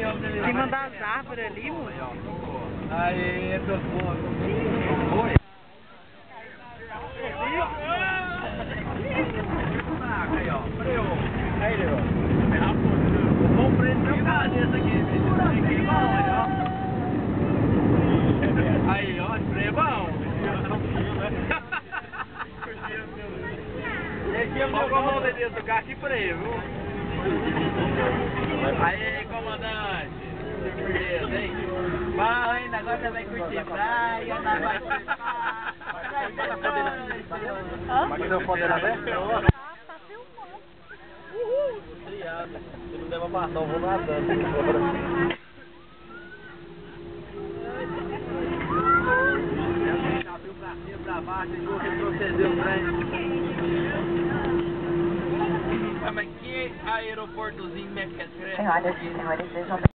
Em cima das árvores ali, moço. Aí, tô bom. Aí, ó. Aí, ó. Eu comprei meu cabeça aqui, bicho. Fiquei bom, ó. Aí, ó. Spray é bom. Olha a mão dele do carro aqui freio, viu? Aí, comandante. Surpresa, hein? Bom, hein? Agora você vai curtir praia, nós vai surfar. Mas que deu foto na vez? Tá filmando. Se não der pra passar, eu vou nadando. Abriu pra cima, pra baixo, retrocedeu o trem. Mas que aeroportozinho mequetrefe? Senhoras e senhores, sejam